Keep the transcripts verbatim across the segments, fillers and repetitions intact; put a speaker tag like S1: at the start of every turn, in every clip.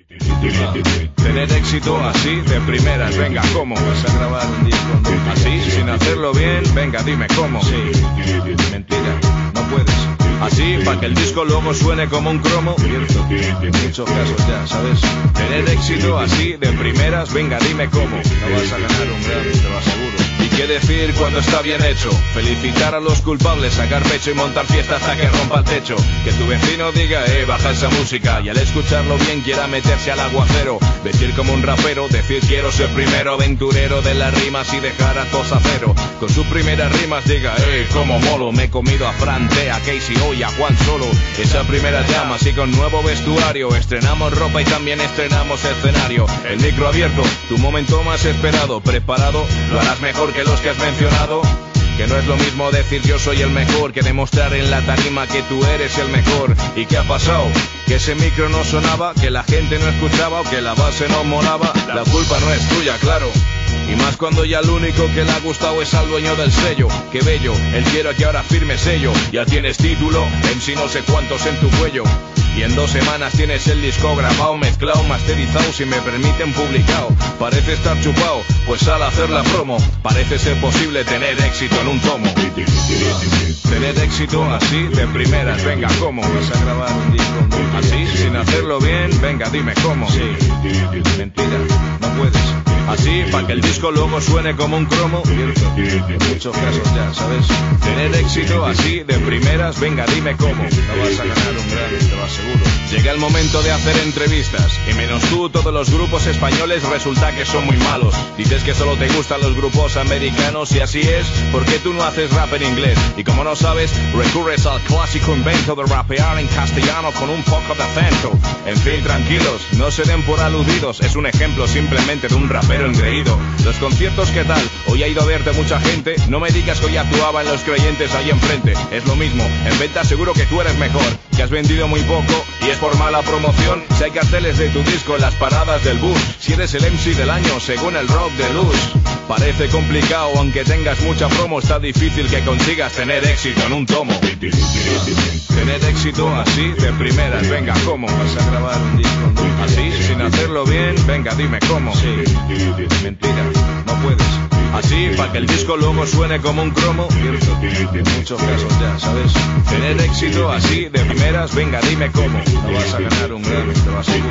S1: Tener éxito así de primeras, venga, ¿cómo? Vas a grabar un disco así, sin hacerlo bien, venga, dime cómo. Sí, mentira, no puedes. Así, para que el disco luego suene como un cromo. Cierto, en muchos casos ya, ¿sabes? Tener éxito así de primeras, venga, dime cómo. No vas a ganar un Grammy, te lo aseguro. ¿Y qué decir cuando está bien hecho? Felicitar a los culpables, sacar pecho y montar fiesta hasta que rompa el techo. Que tu vecino diga, eh, baja esa música, y al escucharlo bien quiera meterse al aguacero. Vestir como un rapero, decir quiero ser primero, aventurero de las rimas y dejar a todos a cero. Con sus primeras rimas diga, eh, como molo, me he comido a Fran, T, a Casey, hoy a Juan Solo. Esa primera llama, así con nuevo vestuario, estrenamos ropa y también estrenamos escenario. El micro abierto, tu momento más esperado, preparado, lo harás mejor que los que has mencionado. Que no es lo mismo decir yo soy el mejor que demostrar en la tarima que tú eres el mejor. ¿Y qué ha pasado? Que ese micro no sonaba, que la gente no escuchaba o que la base no molaba. La culpa no es tuya, claro. Y más cuando ya el único que le ha gustado es al dueño del sello. Qué bello, él quiere que ahora firme sello. Ya tienes título, M C no sé cuántos en tu cuello. Y en dos semanas tienes el disco grabado, mezclado, masterizado, si me permiten publicado. Parece estar chupado, pues sal a hacer la promo. Parece ser posible tener éxito en un tomo. Tener éxito así de primeras, venga, ¿cómo? Vas a grabar un disco así, sin hacerlo bien, venga, dime cómo. Sí, mentira, no puedes. Así, para que el disco luego suene como un cromo. Cierto, en muchos casos ya, ¿sabes? Tener éxito así de primeras, venga, dime cómo. No vas a ganar un Grammy, te lo aseguro. Llega el momento de hacer entrevistas, y menos tú, todos los grupos españoles resulta que son muy malos. Dices que solo te gustan los grupos americanos, y así es, ¿por qué tú no haces rap en inglés? Y como no sabes, recurres al clásico invento de rapear en castellano con un poco de acento. En fin, tranquilos, no se den por aludidos, es un ejemplo simplemente de un rapero engreído. Los conciertos, ¿qué tal? Hoy ha ido a verte mucha gente. No me digas que hoy actuaba en Los Creyentes ahí enfrente. Es lo mismo, en venta seguro que tú eres mejor, que has vendido muy poco y es por mala promoción. Si hay carteles de tu disco en las paradas del bus, si eres el M C del año según el Rock de Luz. Parece complicado, aunque tengas mucha promo, está difícil que consigas tener éxito en un tomo. Tener éxito así de primeras, venga, ¿cómo? Vas a grabar un disco así, sin hacerlo bien, venga, dime cómo. Sí, mentira, no puedes. Así, para que el disco luego suene como un cromo. Cierto, en muchos casos ya, ¿sabes? Tener éxito así de primeras, venga, dime cómo. No vas a ganar un Grammy, te lo aseguro.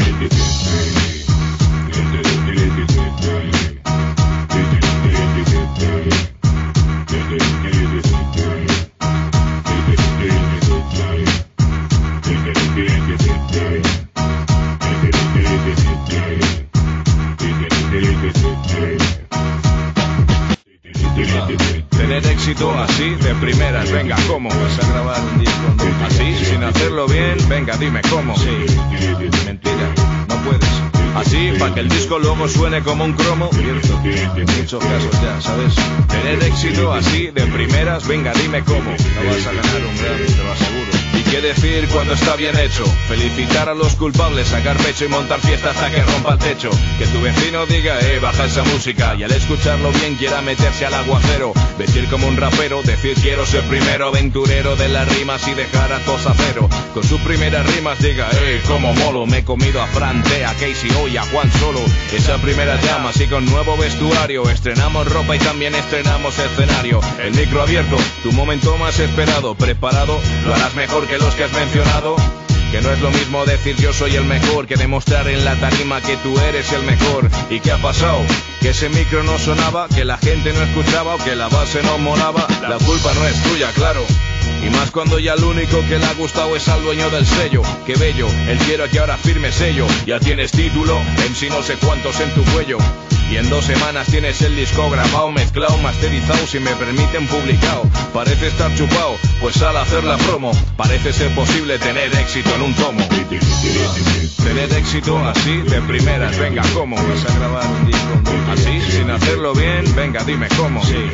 S1: Tener éxito así de primeras, venga, ¿cómo? Vas a grabar un disco así, sin hacerlo bien, venga, dime cómo. Sí, mentira, no puedes. Así, para que el disco luego suene como un cromo. Cierto, en muchos casos ya, ¿sabes? Tener éxito así de primeras, venga, dime cómo. No vas a ganar un Grammy, te lo aseguro. ¿Y qué decir cuando está bien hecho? Felicitar a los culpables, sacar pecho y montar fiesta hasta que rompa el techo. Que tu vecino diga, eh, baja esa música, y al escucharlo bien quiera meterse al aguacero. Vestir como un rapero, decir quiero ser primero, aventurero de las rimas y dejar a todos a cero. Con sus primeras rimas diga, eh, como molo, me he comido a Fran, T, a Casey, hoy a Juan Solo. Esa primera llama, así con nuevo vestuario, estrenamos ropa y también estrenamos escenario. El micro abierto, tu momento más esperado, preparado, lo harás mejor que los que has mencionado. Que no es lo mismo decir yo soy el mejor que demostrar en la tarima que tú eres el mejor. ¿Y qué ha pasado? Que ese micro no sonaba, que la gente no escuchaba o que la base no molaba. La culpa no es tuya, claro. Y más cuando ya el único que le ha gustado es al dueño del sello. Qué bello, él quiere que ahora firme sello. Ya tienes título, M C no sé cuántos en tu cuello. Y en dos semanas tienes el disco grabado, mezclado, masterizado, si me permiten publicado. Parece estar chupado, pues sal a hacer la promo. Parece ser posible tener éxito en un tomo. Tener éxito así de primeras, venga, ¿cómo? Vas a grabar un disco así, sin hacerlo bien, venga, dime cómo.